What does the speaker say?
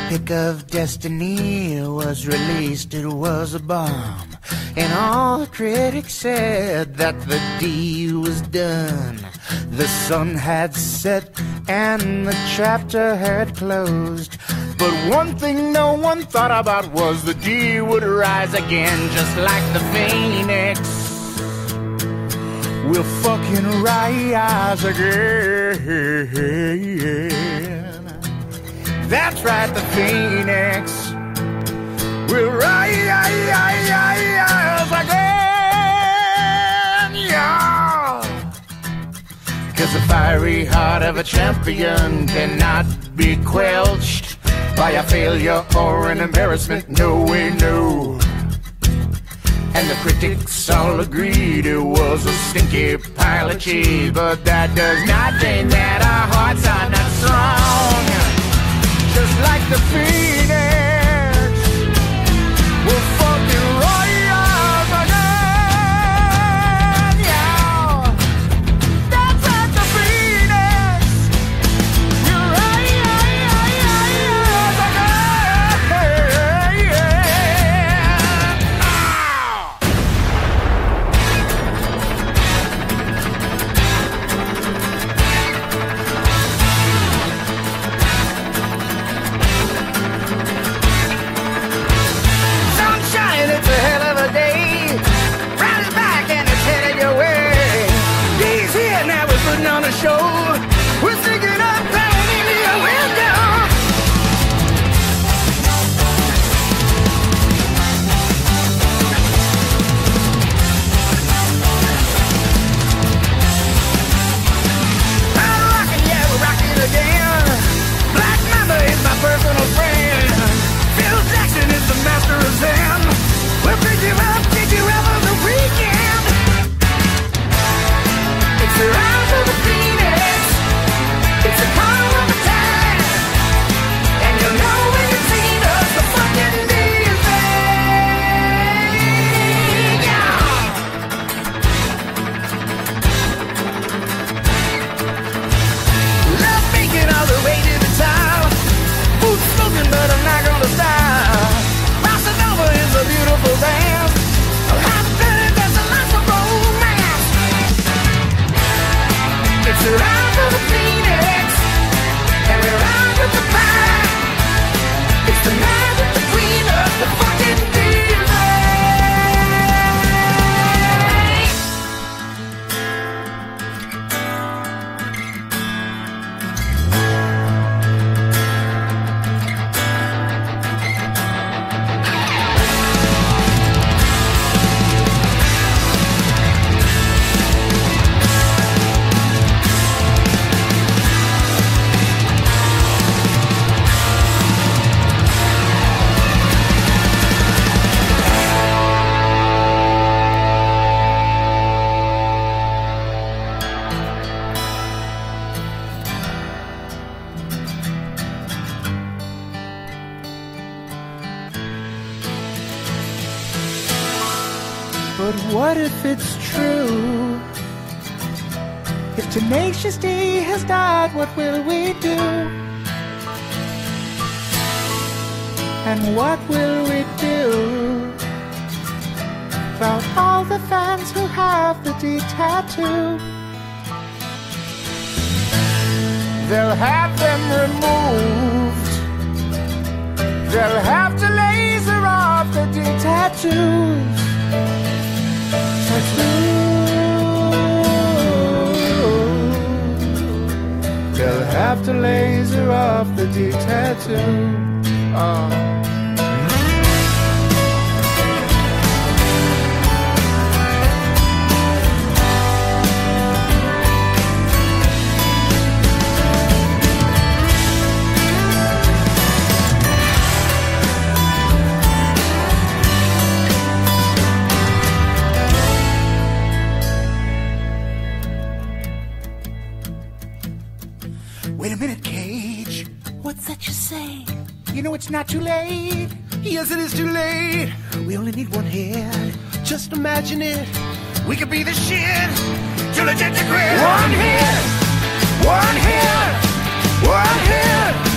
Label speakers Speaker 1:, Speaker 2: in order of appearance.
Speaker 1: Pick of Destiny was released, it was a bomb. And all the critics said that the D was done. The sun had set and the chapter had closed. But one thing no one thought about was the D would rise again, just like the Phoenix will fucking rise again. That's right, the Phoenix will rise again, yeah. 'Cause the fiery heart of a champion cannot be quenched by a failure or an embarrassment, no way, no. And the critics all agreed it was a stinky pile of cheese, but that does not mean that our hearts are not strong. Just like the Phoenix, we'll fucking rise again, yeah. That's like the Phoenix, we'll rise on a show, we're singing up down in the window. I'm rocking, yeah, we're rocking again. Black Mamba is my personal friend. Phil Jackson is the master of Zen. We'll pick you up on the weekend. It's the rise of the Phoenix. It's the call of the time. And you'll know when you've seen us, the fucking music, yeah. Love making all the way to the top. Food smoking, but I'm not gonna stop. Bossa Nova is a beautiful dance. I'll have to tell you there's a lot of romance. It's the rise of the Phoenix, and we're out with the fire. It's the magic between us, the fucking But what if it's true? If Tenacious D has died, what will we do? And what will we do about all the fans who have the D tattoo? They'll have them removed. They'll have to laser off the D tattoos. They'll have to laser off the D tattoo. Wait a minute, Cage. What's that you say? You know it's not too late. Yes, it is too late. We only need one hit. Just imagine it. We could be the shit. To legit the grid. One hit. One hit. One hit.